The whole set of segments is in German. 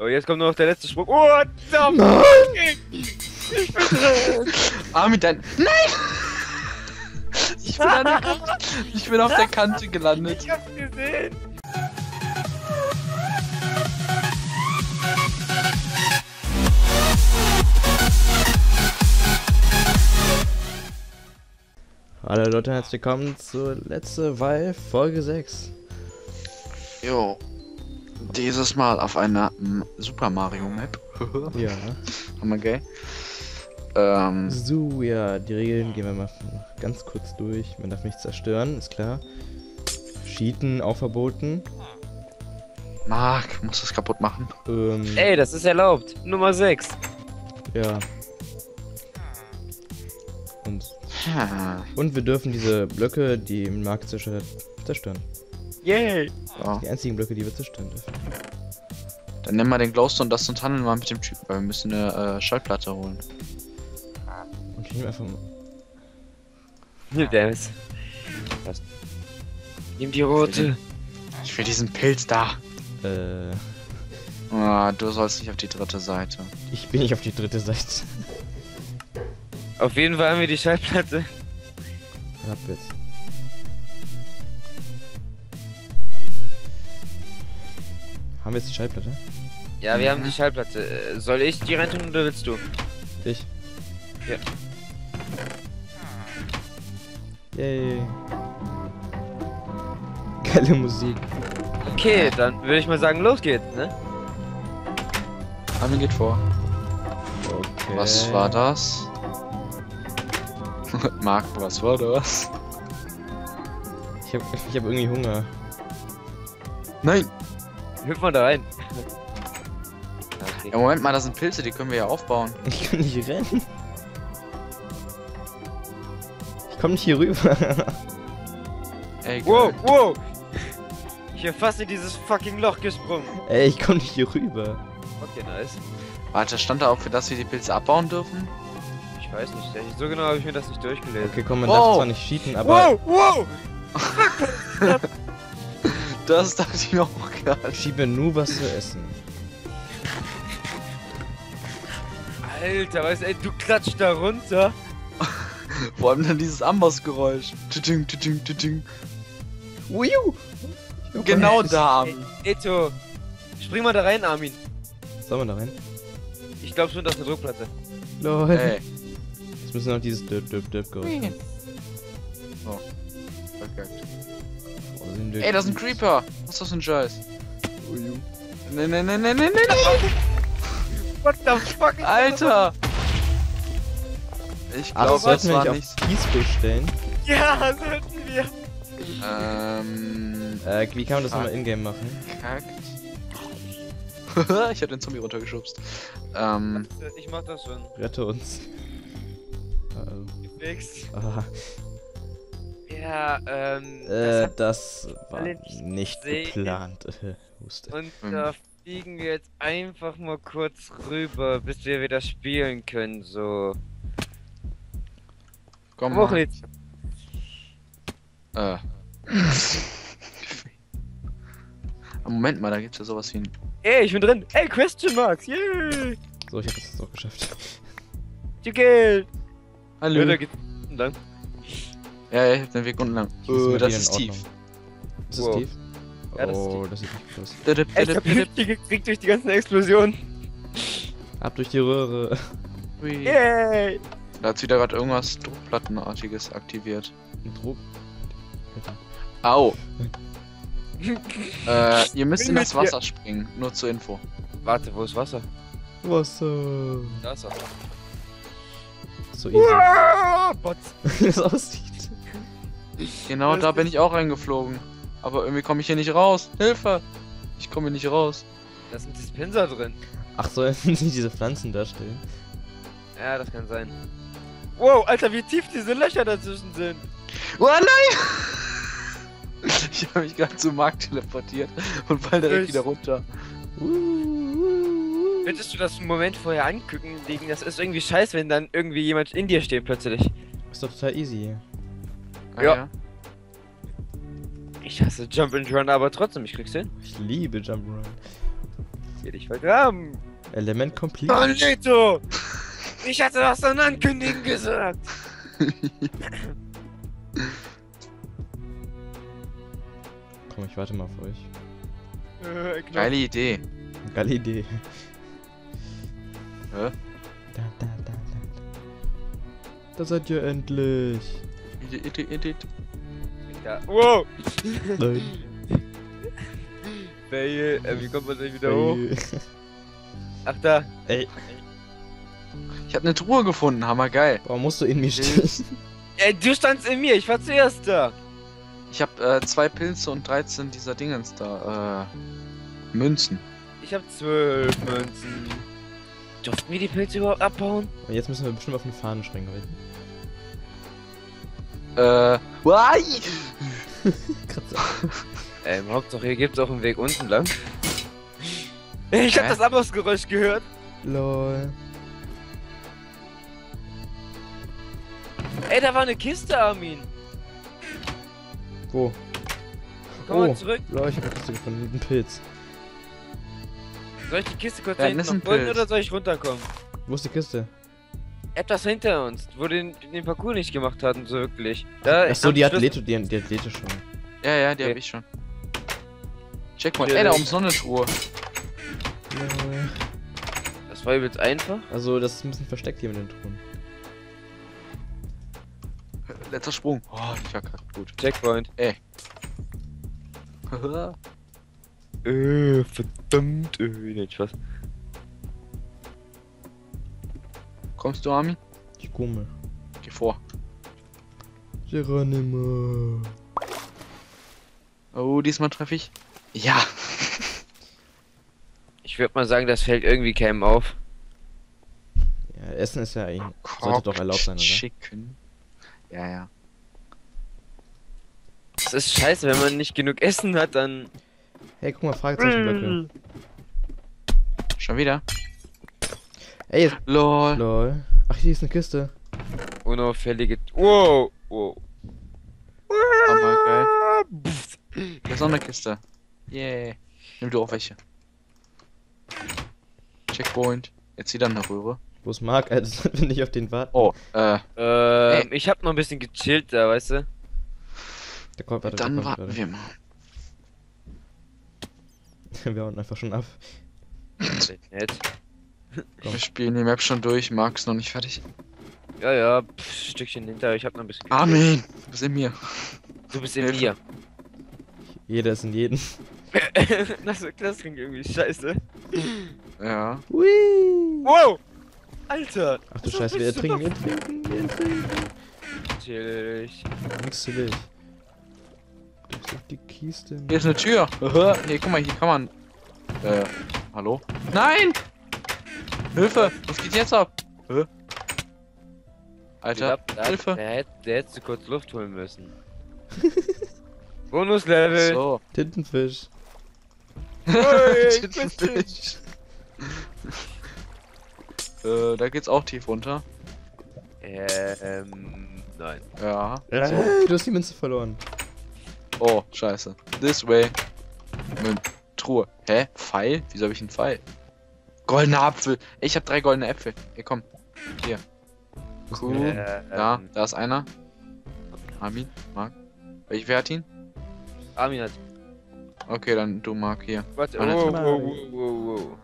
Oh, jetzt kommt nur noch der letzte Sprung. Oh, verdammt! Nein! Ich bin drin! Armin, dein... Nein! Ich bin auf der Kante gelandet. Ich hab's gesehen! Hallo Leute, herzlich willkommen zur Let's Survive Folge 6. Jo. Dieses Mal auf einer Super Mario Map. Ja. Hammer gay. So, ja, die Regeln gehen wir mal ganz kurz durch. Man darf nichts zerstören, ist klar. Cheaten auch verboten. Marc, muss das kaputt machen. Ey, das ist erlaubt. Nummer 6. Ja. Und wir dürfen diese Blöcke, die Marc zerstört, zerstören. Yay! So. Die einzigen Blöcke, die wir zerstören dürfen. Dann nimm mal den Glowstone, das und handeln mal mit dem Typ, weil wir müssen eine Schallplatte holen. Und ich nehme einfach mal. Damn. Was? Nimm die rote. Ich will diesen Pilz da. Du sollst nicht auf die dritte Seite. Ich bin nicht auf die dritte Seite. Auf jeden Fall haben wir die Schallplatte. Ab jetzt. Haben wir jetzt die Schallplatte? Ja, wir haben die Schallplatte. Soll ich die rein tun oder willst du? Ich. Ja. Yay. Geile Musik. Okay, dann würde ich mal sagen, los geht's, ne? Armin geht vor. Okay. Was war das? Marc, was war das? Ich hab irgendwie Hunger. Nein! Hüpf mal da rein. Okay. Ja, Moment mal, das sind Pilze, die können wir ja aufbauen. Ich kann nicht rennen. Ich komm nicht hier rüber. Ey, Wow, geil. wow! Ich bin fast in dieses fucking Loch gesprungen. Ey, ich komm nicht hier rüber. Okay, nice. Warte, stand da auch, für das wir die Pilze abbauen dürfen? Ich weiß nicht, so genau habe ich mir das nicht durchgelesen. Okay, komm, man Wow. darf zwar nicht cheaten, aber Wow, wow! Das dachte ich mir auch gerade. ich schiebe nur was zu essen. Alter, weißt du, ey, du klatscht da runter. Vor allem dann dieses Ambossgeräusch. Tütüng, tütüng, tütüng. Uiu. Genau da, Armin. Eto, spring mal da rein, Armin. Sollen wir da rein? Ich glaube schon, dass eine Druckplatte. Lol. Ey. Jetzt müssen wir noch dieses Dip Geräusch. Oh. Verkackt. Oh, Ey, das ist ein Creeper. Was ist das für ein Scheiß? Uiu. Nee. What the fuck? Alter! Ich Ach, glaube, sollten das wir war nicht nicht. auf Peaceful stellen? Ja, sollten wir. Wie kann man das nochmal in-game machen? Kackt. Ich hab den Zombie runtergeschubst. Ich mach das schon. Rette uns. Gefixt. Ah, Ja, das war alle nicht nicht gesehen. geplant. Huste. Und da fliegen wir jetzt einfach mal kurz rüber, bis wir wieder spielen können, so. Komm Hoch mal. jetzt. Moment mal, da gibt's ja sowas wie ein. Ey, ich bin drin. Ey, Question Marks. Yay. So, ich hab das jetzt auch geschafft. Du Geld. Hallo. Ja, da geht's lang. Ja, ich hab den Weg unten lang. Hier sind wir Das wieder ist in tief. Ordnung. Ist das Wow. tief? Ja, das ist Oh, tief. das sieht nicht gut aus. Ey, ich hab Hüfte gekriegt durch die ganzen Explosionen. Ab durch die Röhre. Hui. Yay. Da hat's wieder gerade irgendwas Druckplattenartiges aktiviert. Ein Druck. Au! Ihr müsst Bin in das mit dir. Wasser springen, nur zur Info. Warte, wo ist Wasser? Wasser. Da ist Wasser. So easy. Bots. Wie das aussieht. Genau, Das da ist- bin ich auch reingeflogen. Aber irgendwie komme ich hier nicht raus. Hilfe! Ich komme hier nicht raus. Da ist ein Dispenser drin. Ach, sollen sie diese Pflanzen darstellen? Ja, das kann sein. Wow, Alter, wie tief diese Löcher dazwischen sind. Oh nein! Ich habe mich gerade zum Markt teleportiert und fall direkt wieder runter. Würdest du das einen Moment vorher angucken, wegen das ist irgendwie scheiße, wenn dann irgendwie jemand in dir steht plötzlich. Ist doch total easy. Ah, Ja. Ich hasse Jump and Run, aber trotzdem, ich krieg's hin. Ich liebe Jump'n'Run. will dich vergraben. Element complete. Magneto! Ich hatte was an Ankündigen gesagt. Komm, ich warte mal auf euch. Geile Idee. Geile Idee. Hä? Da. Da seid ihr endlich. Ja. Wow! Nein. Fail. Wie kommt man denn wieder hoch? Ach da. Ey, Ich habe eine Truhe gefunden, hammergeil. warum musst du in mich stechen? Du standst in mir, ich war zuerst da. Ich habe 2 Pilze und 13 dieser Dingens da. Münzen. Ich hab 12 Münzen. Durften wir die Pilze überhaupt abbauen? Und jetzt müssen wir bestimmt auf eine Fahnenschränke halten. Why? Kratzer. Hauptsache hier gibt's auch einen Weg unten lang. Ich hab Hä? das Ablaufsgeräusch gehört. Lol. Ey, da war eine Kiste, Armin. Wo? Komm mal zurück. Lol, ich hab eine Kiste gefunden. Ein Pilz. Soll ich die Kiste kurz Ja, da hinten das ist ein noch folgen Pilz. oder soll ich runterkommen? Wo ist die Kiste? Etwas hinter uns, wo den Parcours nicht gemacht hatten, so wirklich. Da, Achso, am die Schluss- Athlete schon. Ja, die Okay. hab ich schon. Checkpoint. Ja, Ey, da das- oben ist noch eine Truhe. Lol. Das war übelst einfach. Also, das ist ein bisschen versteckt hier mit den Truhen. Letzter Sprung. Oh, ich verkackt. Gut. Checkpoint. Verdammt. Nee, Spaß. Kommst du, Armin? Ich komme. Geh vor. Geronimo. Oh, diesmal treffe ich. Ja. Ich würde mal sagen, das fällt irgendwie keinem auf. Ja, Essen ist ja eigentlich. Sollte doch erlaubt sein, oder? Chicken. Ja. Das ist scheiße, wenn man nicht genug Essen hat, dann. Hey, guck mal, Fragezeichenblöcke. Schon wieder? Ey, jetzt. Lol. Lol. Ach, hier ist eine Kiste. Unauffällige. Wow! Aber geil. Hier ist noch eine Kiste. Yeah. Nimm du auch welche. Checkpoint. Jetzt wieder eine Röhre. Wo ist Mark? Also, wenn ich auf den warte. Oh, Ich hab noch ein bisschen gechillt da, weißt du? Der kommt, warte, dann der kommt, warten wir mal. Wir hauen einfach schon ab. Nett. Wir spielen die Map schon durch. Marc ist noch nicht fertig. Ja, Stückchen hinter, ich hab noch ein bisschen Armin, du bist in mir. Du bist in Hilfe. mir. Jeder ist in jeden. Das klingt irgendwie scheiße. Ja. Hui. Wow! Alter! Ach du Was Scheiße, wir bist du trinken, doch- wir trinken, wir trinken. Chillig. Nix zu wild. Das ist die Kiste. Hier ist eine Tür. Aha. Hier, guck mal, hier kann man. Hallo? Nein! Hilfe! Was geht jetzt ab? Hä? Alter, Hilfe! Der hättest du kurz Luft holen müssen. Bonuslevel! So. Tintenfisch. Tintenfisch. Da geht's auch tief runter. Nein. Ja. Du hast die Münze verloren. Oh, scheiße. This way. Truhe. Hä? Pfeil? Wieso habe ich einen Pfeil? Goldener Apfel. Ich habe 3 goldene Äpfel. Hier, komm. Hier. Cool. Ja, da ist einer. Armin, Marc. Wer hat ihn? Armin hat. Okay, dann du, Marc, hier. Warte, Einer hat wow.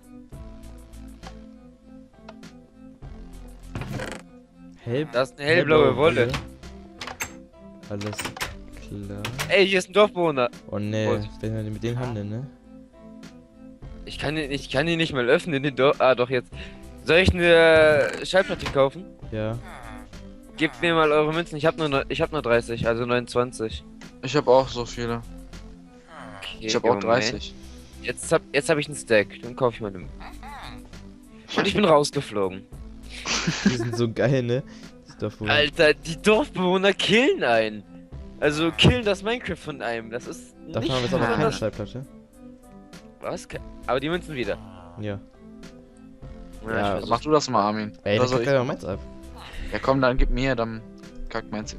Das ist eine hellblaue Wolle. Alles klar. Ey, hier ist ein Dorfbewohner. Oh ne, Vorsicht. wenn wir mit denen handeln, ne? Ich kann ihn nicht mal öffnen, den Dorf. Ah, doch jetzt. Soll ich eine Schallplatte kaufen? Ja. Gebt mir mal eure Münzen. Ich hab nur 30, also 29. Ich habe auch so viele. Okay, Ich habe auch Moment. 30. Jetzt hab ich einen Stack. Dann kaufe ich mal einen. Und ich bin rausgeflogen. Die sind so geil, ne? Das darf wohl. Alter, die Dorfbewohner killen einen. Also killen das Minecraft von einem. Das ist Davon nicht haben wir jetzt aber keine besonders- Schallplatte. Was? Aber die Münzen wieder. Ja. Ja, Ja, ich versuch's. Mach du das mal, Armin. Ey, Oder der soll kackt ich? ja meins ab. Ja komm, dann gib mir, dann kackt meins.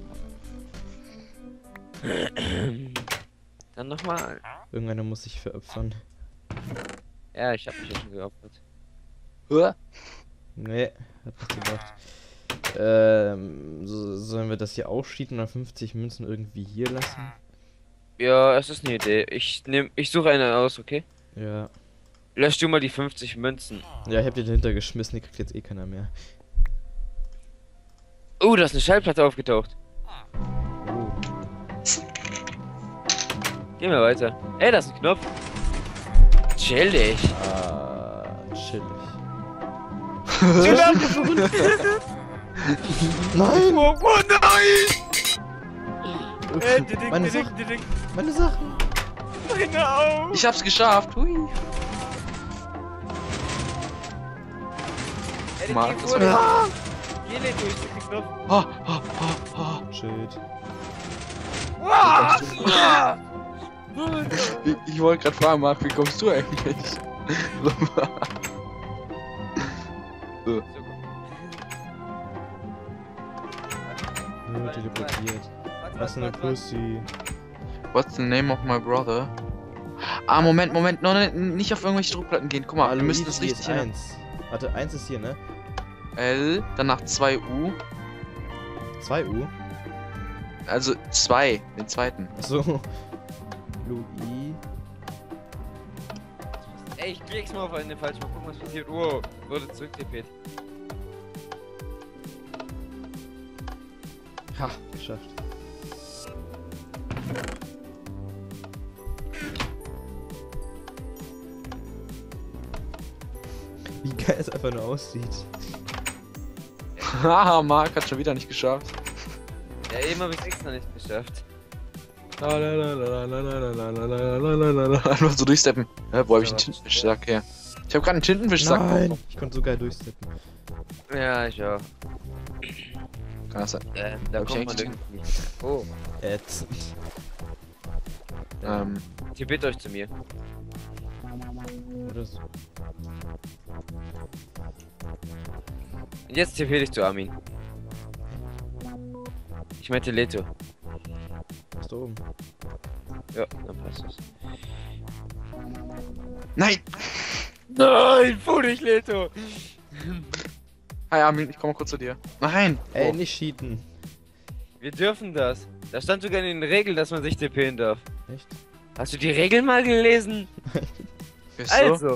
Dann nochmal. Irgendeiner muss sich veropfern. Ja, ich hab mich ja schon geopfert. Hä? Nee, hat nicht gebracht. Sollen wir das hier auch cheaten und 50 Münzen irgendwie hier lassen? Ja, es ist eine Idee. Ich suche eine aus, okay? Ja. Lösch du mal die 50 Münzen. Ja, ich hab die dahinter geschmissen, die kriegt jetzt eh keiner mehr. Oh, da ist eine Schallplatte aufgetaucht. Oh. Gehen wir weiter. Ey, da ist ein Knopf. Chillig. Chillig. Nein! Nein! Oh, oh nein! Meine Sachen! Meine Sachen! Meine Augen! Ich hab's geschafft. Hui. Ey, Marc, geh das vor, war- Geh nicht durch den Knopf. Schild. Ich wollte gerade fragen, Marc, wie kommst du eigentlich? So, Teleportiert. Was eine Pussy. What's the name of my brother? Ah, Moment. No, nicht auf irgendwelche Druckplatten gehen. Guck mal, alle müssen das richtig hin. 1. Warte, 1 ist hier, ne? L, danach 2U. 2 U. Also 2, den zweiten. Achso. Louis. Ey, ich klick's mal auf eine falsch. Mal gucken, was passiert. Wow, wurde zurücktippet. Ha, geschafft. Wie geil es einfach nur aussieht. Haha, Marc hat schon wieder nicht geschafft. Ja, eben hab ich's extra nicht geschafft. Einfach so durchsteppen. Wo hab ich einen Tintenfischsack her? Ich hab gerade einen Tintenfischsack Nein, bekommen. ich konnte so geil durchsteppen. Ja, ich auch. Kann das sein? Da Hab ich kommt man eigentlich- irgendwie. Oh, Ätzend. tippet euch zu mir. Oder so. Und jetzt tippet ich zu Armin. Ich meinte Leto. Bist du oben? Ja, dann passt das. Nein! Nein, fuhr dich, Leto! Hi Armin, ich komme kurz zu dir. Nein! Ey, Oh. nicht cheaten. Wir dürfen das. Da stand sogar in den Regeln, dass man sich TPen darf. Echt? Hast du die Regeln mal gelesen? Ist so? Also.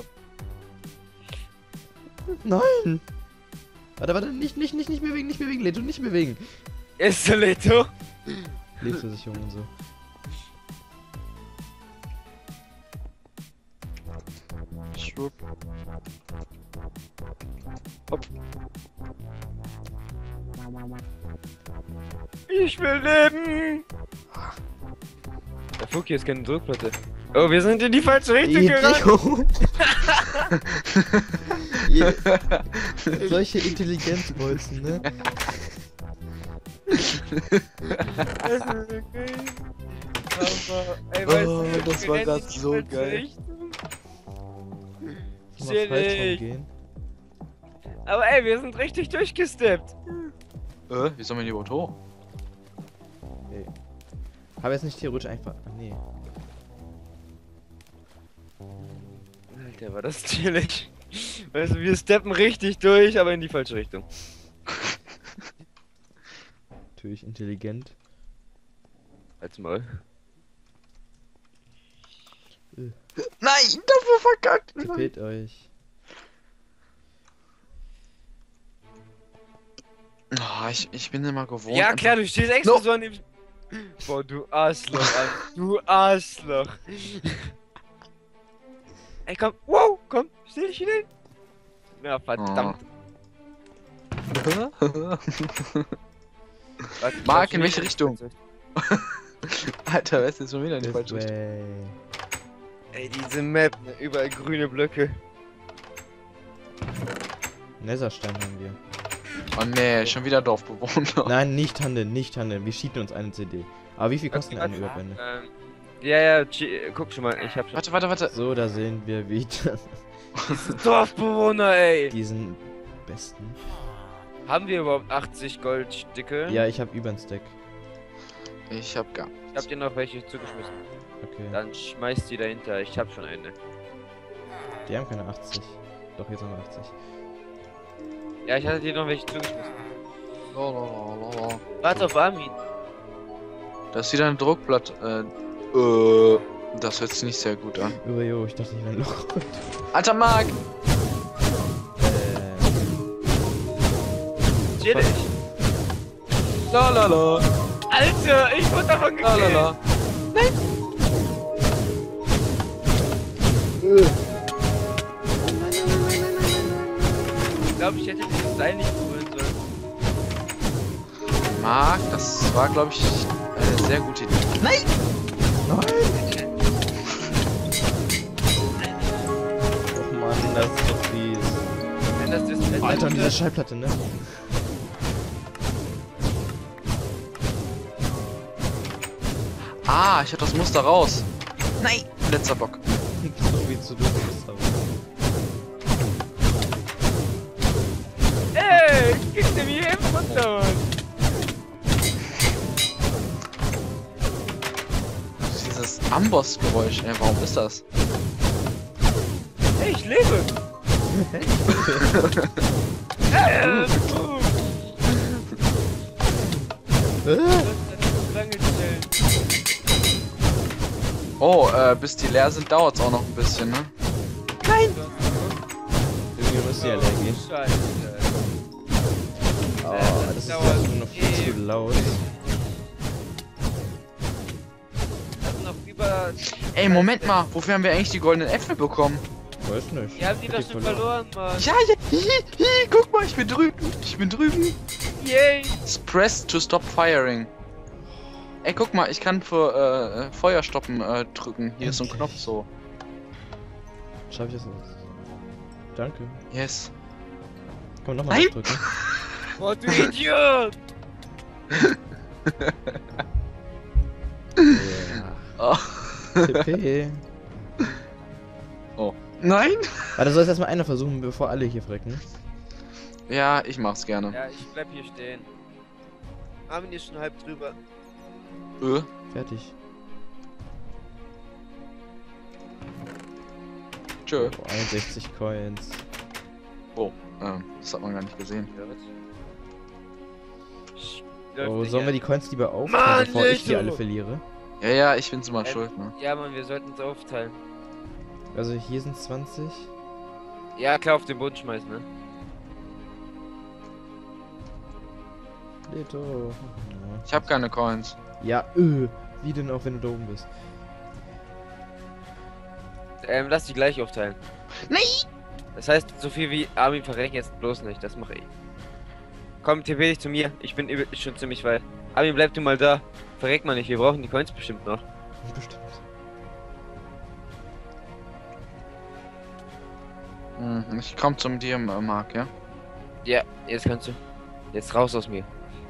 Nein! Warte, nicht bewegen, Leto, nicht bewegen. Ist so, Leto? Lebensversicherung und so. Schwupp. Ich will leben! Der Fuki ist keine Druckplatte. Oh, wir sind in die falsche Richtung gerannt! Solche Intelligenzbolzen, ne? Das ist okay. Aber, ey, weißt Oh, du, das wir war rennen grad in die so falsche geil. Richtung. Mal falsch Chillig. rumgehen. Aber ey, wir sind richtig durchgesteppt. Wie soll man hier überhaupt hoch? Habe jetzt nicht theoretisch einfach. Ach, nee. Alter, war das chillig. Weißt du, wir steppen richtig durch, aber in die falsche Richtung. Natürlich intelligent. Als mal. Nein, dafür verkackt! Tippet euch. Oh, ich bin immer gewohnt. Ja klar, einfach- du stehst extra No. so an dem... Boah, du Arschloch, Alter. Du Arschloch. Ey, komm. Wow, komm. Stell dich hin. Ja, verdammt. Warte, Marc, ich in hab welche schon Richtung? Alter, wer ist jetzt schon wieder in die This falsche Richtung? way. Ey, diese Map, ne, überall grüne Blöcke. Netherstein haben wir. Oh nee, schon wieder Dorfbewohner. Nein, nicht handeln. Wir cheaten uns eine CD. Aber wie viel kosten eine Überwände? Ja, guck schon mal, ich hab schon. Warte. So, da sehen wir wieder Dorfbewohner, ey! diesen besten. Haben wir überhaupt 80 Goldstücke? Ja, ich habe über ein Stack. Ich hab gar. Ich hab dir noch welche zugeschmissen. Okay. Dann schmeiß die dahinter, ich hab schon eine. Die haben keine 80. Doch, jetzt haben wir 80. Ja, ich hatte dir noch welche zugeschmissen. Lalalala. Warte auf Armin. Das ist wieder ein Druckblatt. Das hört sich nicht sehr gut an. Oh, jo, ich dachte, ich wäre ein Loch. Alter Mark! Chillig. Lalala. Alter, ich wurde davon gekillt. Lalala. Ich glaube, ich hätte dieses Seil nicht berühren sollen. Mark, das war, glaube ich, eine sehr gute Idee. Nein! Och Mann, das ist so fies. Wenn das Alter, und diese Schallplatte, ne? Ah, ich hab das Muster raus. Nein! Letzter Bock. So wie zu tun ist, aber. Ey, gib dir mir eben runter. Dieses Amboss-Geräusch, ey, warum ist das? Hey, ich lebe. Lange stellen. Oh, bis die leer sind, dauert's auch noch ein bisschen, ne? Irgendwie muss die ja leer gehen. Scheiße. Oh, das ist ja noch viel zu laut. Das sind noch über. Ey, Moment mal, wofür haben wir eigentlich die goldenen Äpfel bekommen? Weiß nicht. Wir haben die doch schon verloren, Mann. Ja, guck mal, ich bin drüben. Ich bin drüben. Yay. Press to stop firing. Ey, guck mal, ich kann für Feuer stoppen drücken. Hier ist so ein Knopf so. Schaffe ich das aus? Danke. Yes. Komm, nochmal Nein. drücken. Oh, du Idiot. Oh. TP. Oh. Nein! Warte, soll es erstmal einer versuchen, bevor alle hier frecken? Ja, ich mach's gerne. Ja, ich bleib hier stehen. Armin ist schon halb drüber. Fertig. Tschö. Oh, 61 Coins. Oh, das hat man gar nicht gesehen. Oh, sollen wir die Coins lieber Mann, aufteilen, bevor ich die Leto! alle verliere? Ja, ich bin's immer schuld, ne? Ja, Mann, wir sollten es aufteilen. Also hier sind 20. Ja, klar, auf den Boden schmeißen, ne? Leto. Ich hab keine Coins. Ja, wie denn auch, wenn du da oben bist? Lass die gleich aufteilen. Nein! Das heißt, so viel wie Armin verrecken jetzt bloß nicht, das mache ich. Komm, TP dich zu mir, ich bin schon ziemlich weit. Armin, bleib du mal da. Verreck mal nicht, wir brauchen die Coins bestimmt noch. Bestimmt. Ich komm zum dir, Mark, ja? Ja, jetzt kannst du. Jetzt raus aus mir.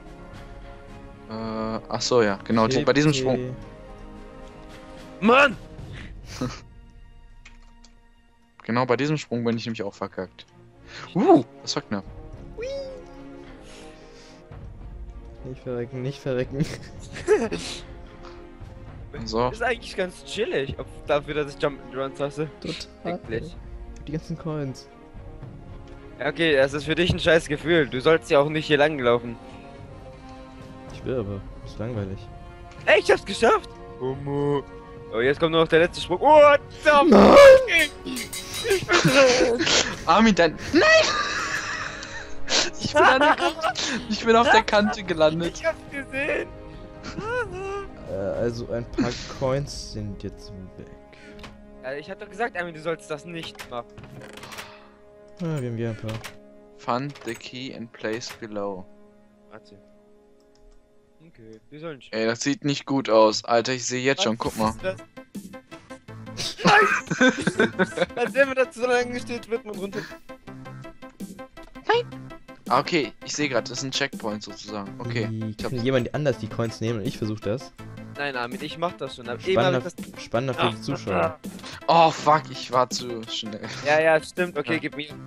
Ach so, ja, genau, bei diesem Sprung. Mann! Genau, bei diesem Sprung bin ich nämlich auch verkackt. Das war knapp. Nicht verrecken, nicht verrecken. So. Ist eigentlich ganz chillig, dafür, dass ich Jump'n'Runs hasse. Total. Wirklich. Die ganzen Coins. Ja, okay, das ist für dich ein scheiß Gefühl. Du sollst ja auch nicht hier lang laufen. Ich will aber. Ist langweilig. Ey, ich hab's geschafft! Oh, jetzt kommt nur noch der letzte Sprung. What the Nein! Ich bin drin! Armin, Nein! Ich bin auf der Kante gelandet. Ich hab's gesehen! Also ein paar Coins sind jetzt weg. Ja, ich hab doch gesagt, Armin, du sollst das nicht machen. Ah, wir haben hier ein paar. Find the key and place below. Warte. Okay, wir sollen schon. Ey, das sieht nicht gut aus. Alter, ich sehe jetzt schon, guck mal. Als wenn man dazu so lange gestellt wird, man runter. Ah, okay, ich sehe gerade, das ist ein Checkpoint sozusagen. Okay. Ich Kann hab's. jemand anders die Coins nehmen und ich versuche das? Nein, Armin, ich mach das schon. Aber eben hab Spannender, ich das... spannender für die Zuschauer. Oh, fuck, ich war zu schnell. Ja, stimmt. Okay, Ja. gib mir.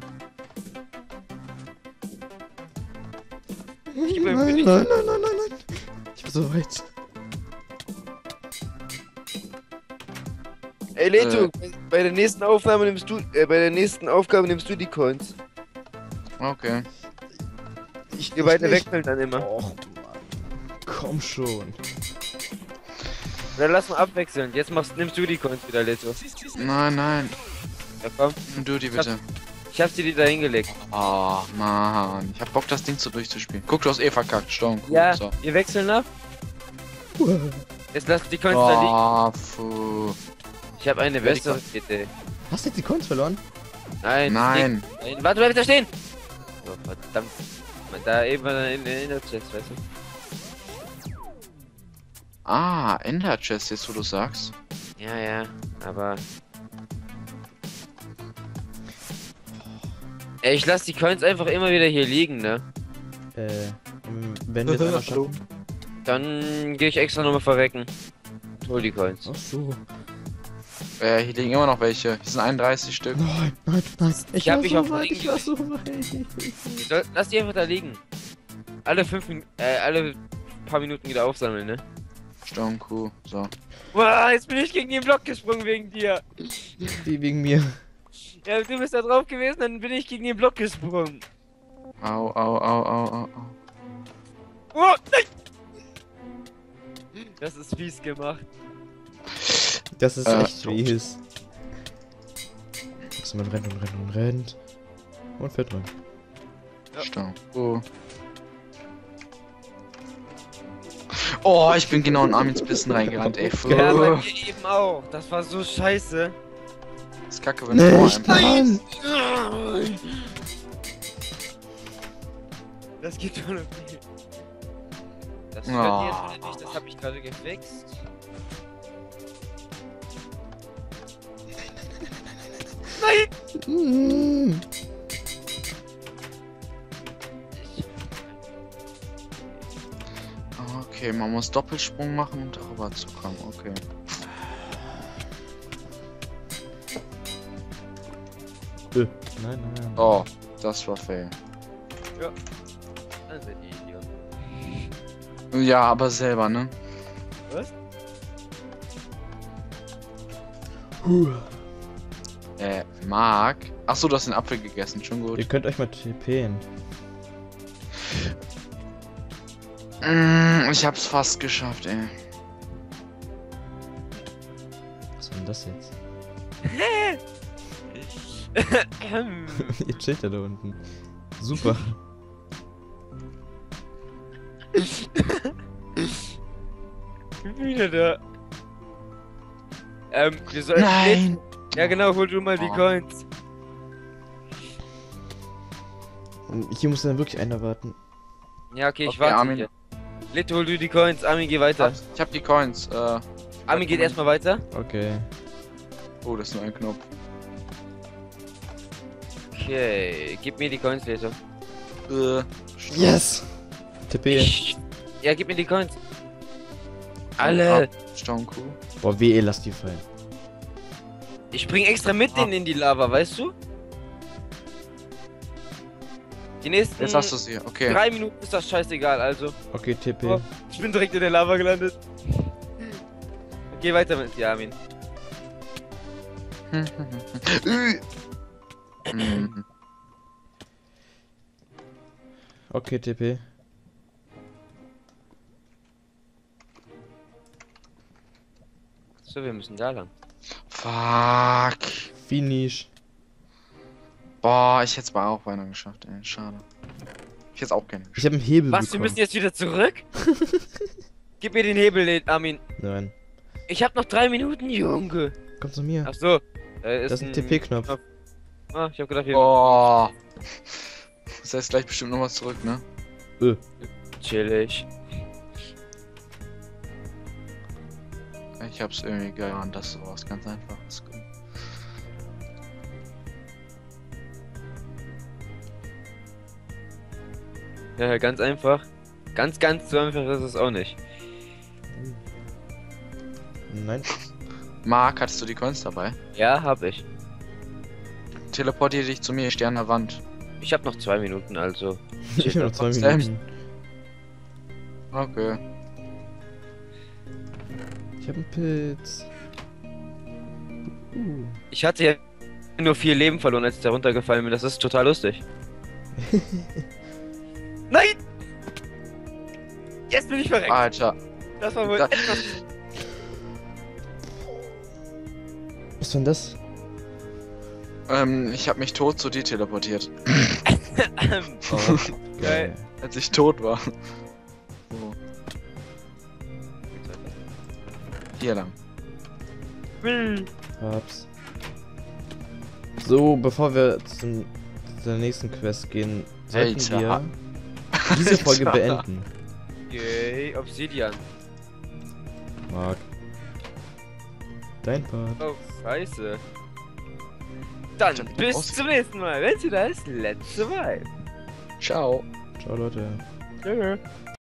Nein, Ich bin nein, nicht- nein, nein, nein, nein. Ich bin so weit. Ey, Leto, Bei der nächsten Aufnahme nimmst du, bei der nächsten Aufgabe nimmst du die Coins. Okay. Wir beide wechseln dann immer. Och, du Mann. Komm schon. Oder lass mal abwechseln. Jetzt nimmst du die Coins wieder, Leto. Nein, nein. Ja, komm. Nimm du die bitte. Ich hab sie dir da hingelegt. Oh, Mann. Ich hab Bock, das Ding so durchzuspielen. Guck, du hast eh verkackt. Stone. Cool. Ja, So. wir wechseln ab. Jetzt lass die Coins da liegen. Oh, puh. Ich habe eine Wer die bessere Idee. Hast du jetzt die Coins verloren? Nein. Nein. Nein. Warte, bleib da stehen! Oh, verdammt. Da eben in der Chest, weißt du? Ah, Ender Chest, jetzt wo du sagst. Ja, ja, aber... Ey, ich lass die Coins einfach immer wieder hier liegen, ne? Wenn wir es einmal schaffen. Dann gehe ich extra nochmal verrecken. Hol die Coins. Ach so. Hier liegen immer noch welche. Hier sind 31 Stück. Nein, nein, nein. Ich hab mich auf den ich war so weit. Lass die einfach da liegen. Alle alle paar Minuten wieder aufsammeln, ne? Stone Cool. So. Wow, jetzt bin ich gegen den Block gesprungen wegen dir. Wie wegen mir. Ja, du bist da drauf gewesen, dann bin ich gegen den Block gesprungen. Au, au, au, au, au, au. Oh, nein! Das ist fies gemacht. Das ist echt tot. fies. Also man rennt und rennt und rennt. Und fährt rein. Ja. Stone Cool. Oh, ich bin genau in Armins Bissen reingerannt, ey. Ja, bei mir eben auch. Das war so scheiße. Das ist kacke, wenn du Nicht, Mann! Das geht schon okay. Das Oh. verliert schon nicht, das habe ich gerade gefixt. Nein! Mm. Okay, man muss Doppelsprung machen und rüber zu kommen, okay. Nein, nein, nein. Oh, das war fail. Dann seid ihr Idioten. Ja, aber selber, ne? Was? Marc. Achso, du hast den Apfel gegessen, schon gut. Ihr könnt euch mal TPen. Ich hab's fast geschafft, ey. Was war denn das jetzt? Ähm, Ihr chillt ja da unten. Super. Wieder da. Wir sollten. Nein! Ja, genau, hol du mal die Oh. Coins. Und hier muss dann wirklich einer warten. Ja, okay, ich Okay, warte Armin. hier. Litte, hol du die Coins. Armin, geh weiter. Ich hab die Coins. Armin geht erstmal weiter. Okay. Oh, das ist nur ein Knopf. Okay, gib mir die Coins, Litte. Yes! TP. Ja, gib mir die Coins. Alle. Stone Cool. Boah, wehe, lass die fallen. Ich spring extra mit denen in die Lava, weißt du? Die nächsten Jetzt hast du sie, okay. 3 Minuten ist das scheißegal, also. Okay, TP. Oh, ich bin direkt in der Lava gelandet. Geh weiter mit dir, Armin. Mhm. Okay, TP. So, wir müssen da lang. Fuck. Finish. Boah, ich hätte es aber auch beinahe geschafft, ey. Schade. Ich hätte es auch gerne geschafft. Ich habe einen Hebel Was, wir bekommen. müssen jetzt wieder zurück? Gib mir den Hebel, Armin. Nein. Ich hab noch 3 Minuten, Junge. Komm zu mir. Ach so. Das ist ein TP-Knopf. Ah, ich hab gedacht, wir Oh. Das heißt gleich bestimmt nochmal zurück, ne? chillig. Ich hab's irgendwie geahnt, dass sowas ganz einfaches kommt. Ja, ganz einfach. Ganz so einfach ist es auch nicht. Nein. Marc, hattest du die Coins dabei? Ja, hab ich. Teleportiere dich zu mir, ich stehe an der Wand. Ich hab noch 2 Minuten, also. Ich habe noch 2 trotzdem. Minuten. Okay. Ich habe einen Pilz. Ich hatte ja nur 4 Leben verloren, als ich da runtergefallen bin. Das ist total lustig. Nein! Jetzt bin ich verreckt. Alter. Das war wohl Da- etwas... Was ist denn das? Ich habe mich tot zu dir teleportiert, Oh, Geil. als ich tot war. So, hier lang. Hab's. So, bevor wir zu der nächsten Quest gehen, sollten Alter. wir diese Folge Alter. beenden. Yay, Obsidian. Marc. Dein Part. Oh, scheiße. Dann Ich hab mich bis raus- zum nächsten Mal. Wenn du da ist, let's survive. Ciao. Ciao, Leute. Tschüss.